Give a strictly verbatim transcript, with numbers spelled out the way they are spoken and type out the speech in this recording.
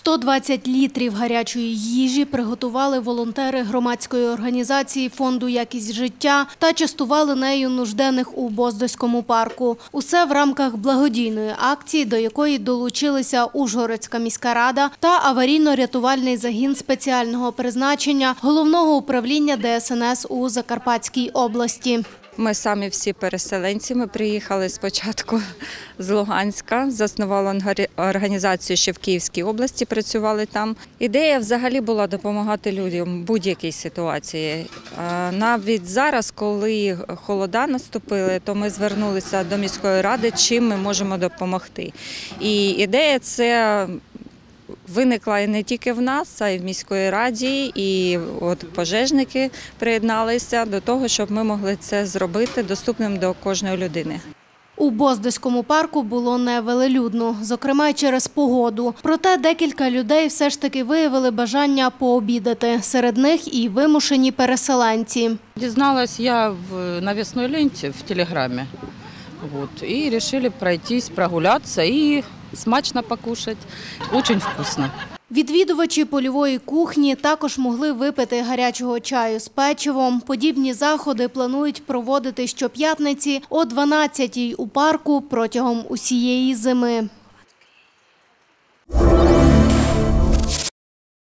сто двадцять літрів гарячої їжі приготували волонтери громадської організації фонду «Якість життя» та частували нею нужденних у Боздоському парку. Усе в рамках благодійної акції, до якої долучилися Ужгородська міська рада та аварійно-рятувальний загін спеціального призначення Головного управління Де Ес Ен Ес у Закарпатській області. Ми самі всі переселенці, ми приїхали спочатку з Луганська, заснували організацію ще в Київській області, працювали там. Ідея взагалі була допомагати людям в будь-якій ситуації. Навіть зараз, коли холода наступили, то ми звернулися до міської ради, чим ми можемо допомогти. І ідея це виникла і не тільки в нас, а й в міської раді, і от пожежники приєдналися до того, щоб ми могли це зробити доступним до кожної людини. У Боздоському парку було невелелюдно, зокрема й через погоду. Проте декілька людей все ж таки виявили бажання пообідати. Серед них і вимушені переселенці. Дізналась я в навісної ленті в телеграмі. Вот, и решили пройтись, прогуляться и смачно покушать. Очень вкусно. Відвідувачі польової кухні також могли випити гарячого чаю з печивом. Подібні заходи планують проводити щоп'ятниці о дванадцятій у парку протягом усієї зими.